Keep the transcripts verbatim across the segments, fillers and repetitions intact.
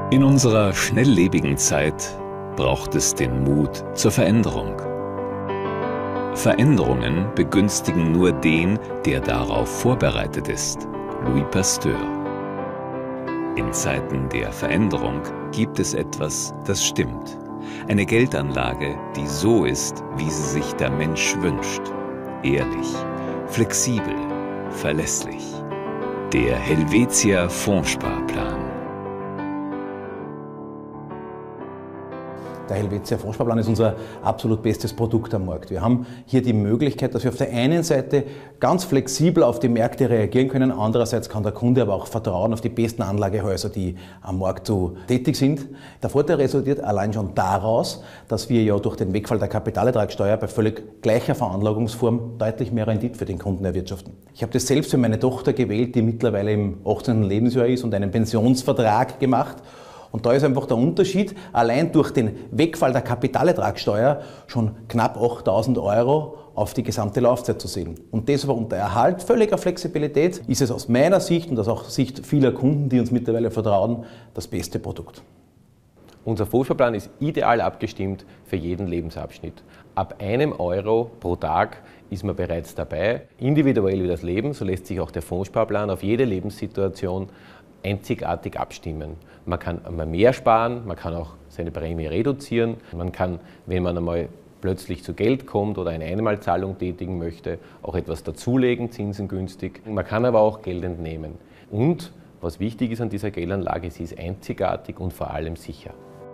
In unserer schnelllebigen Zeit braucht es den Mut zur Veränderung. Veränderungen begünstigen nur den, der darauf vorbereitet ist. Louis Pasteur. In Zeiten der Veränderung gibt es etwas, das stimmt. Eine Geldanlage, die so ist, wie sie sich der Mensch wünscht. Ehrlich, flexibel, verlässlich. Der Helvetia Fondssparplan. Der Helvetia Fondssparplan ist unser absolut bestes Produkt am Markt. Wir haben hier die Möglichkeit, dass wir auf der einen Seite ganz flexibel auf die Märkte reagieren können, andererseits kann der Kunde aber auch vertrauen auf die besten Anlagehäuser, die am Markt so tätig sind. Der Vorteil resultiert allein schon daraus, dass wir ja durch den Wegfall der Kapitalertragssteuer bei völlig gleicher Veranlagungsform deutlich mehr Rendite für den Kunden erwirtschaften. Ich habe das selbst für meine Tochter gewählt, die mittlerweile im achtzehnten Lebensjahr ist und einen Pensionsvertrag gemacht. Und da ist einfach der Unterschied, allein durch den Wegfall der Kapitalertragssteuer schon knapp achttausend Euro auf die gesamte Laufzeit zu sehen. Und das aber unter Erhalt völliger Flexibilität ist es aus meiner Sicht und aus auch Sicht vieler Kunden, die uns mittlerweile vertrauen, das beste Produkt. Unser Fondssparplan ist ideal abgestimmt für jeden Lebensabschnitt. Ab einem Euro pro Tag ist man bereits dabei. Individuell wie das Leben, so lässt sich auch der Fondssparplan auf jede Lebenssituation einzigartig abstimmen. Man kann einmal mehr sparen, man kann auch seine Prämie reduzieren, man kann, wenn man einmal plötzlich zu Geld kommt oder eine Einmalzahlung tätigen möchte, auch etwas dazulegen, zinsengünstig. Man kann aber auch Geld entnehmen. Und was wichtig ist an dieser Geldanlage, sie ist einzigartig und vor allem sicher.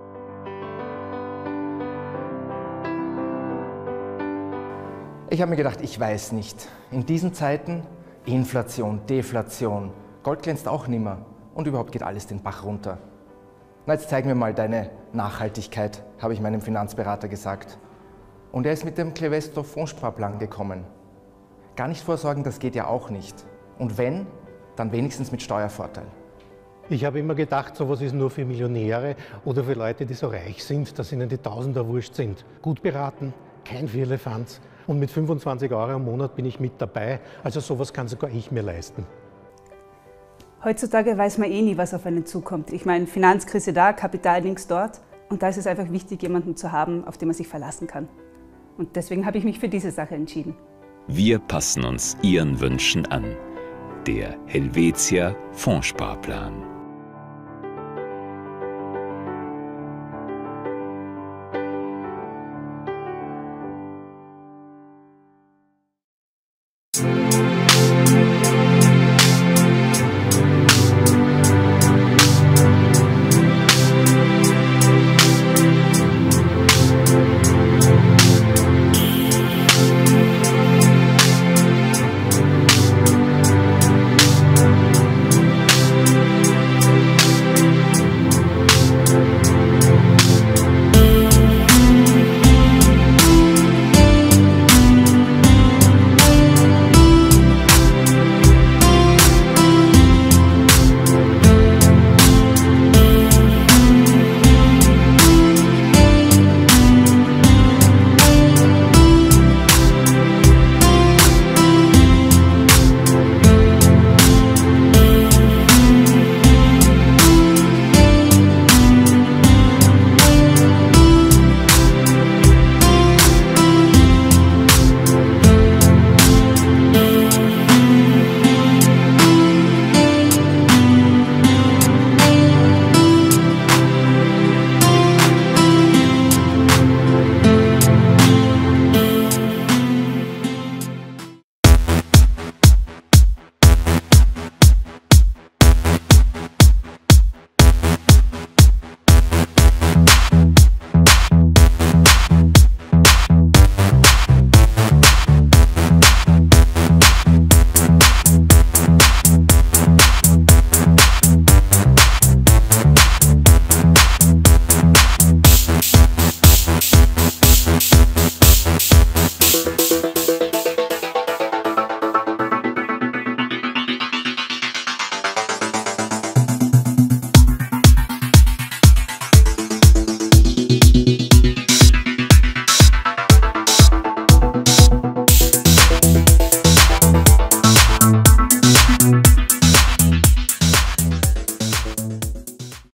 Ich habe mir gedacht, ich weiß nicht. In diesen Zeiten Inflation, Deflation, Gold glänzt auch nimmer und überhaupt geht alles den Bach runter. Na, jetzt zeig mir mal deine Nachhaltigkeit, habe ich meinem Finanzberater gesagt. Und er ist mit dem Clevesto Fondssparplan gekommen. Gar nicht vorsorgen, das geht ja auch nicht. Und wenn, dann wenigstens mit Steuervorteil. Ich habe immer gedacht, sowas ist nur für Millionäre oder für Leute, die so reich sind, dass ihnen die Tausender wurscht sind. Gut beraten, kein Firlefanz. Und mit fünfundzwanzig Euro im Monat bin ich mit dabei. Also sowas kann sogar ich mir leisten. Heutzutage weiß man eh nie, was auf einen zukommt. Ich meine, Finanzkrise da, Kapital links dort. Und da ist es einfach wichtig, jemanden zu haben, auf den man sich verlassen kann. Und deswegen habe ich mich für diese Sache entschieden. Wir passen uns Ihren Wünschen an. Der Helvetia Fondssparplan.